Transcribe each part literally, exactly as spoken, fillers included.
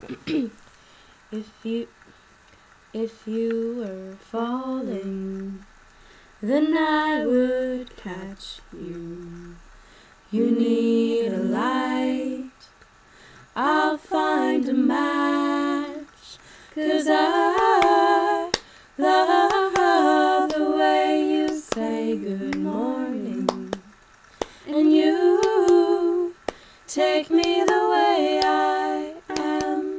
If you, if you were falling, then I would catch you. You need a light, I'll find a match, 'cause I love the way you say good morning, and you take me the way I am.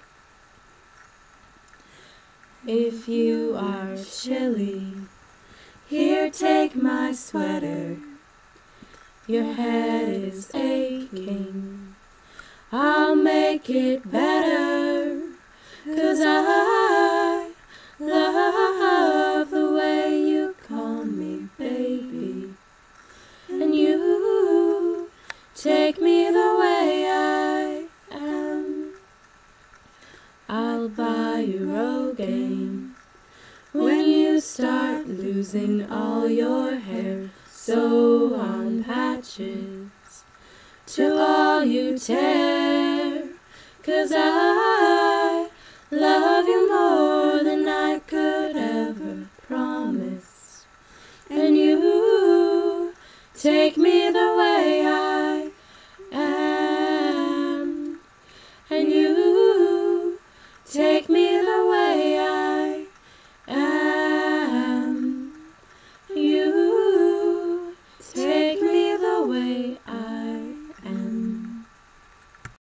If you are chilly, here, take my sweater. Your head is aching, I'll make it better, 'cause I love the way you call me baby, and you take me the way I am. I'll buy you Rogaine when you start losing all your hair. Sew on patches to all you tear, 'cause I love you more than I could ever promise, and you take me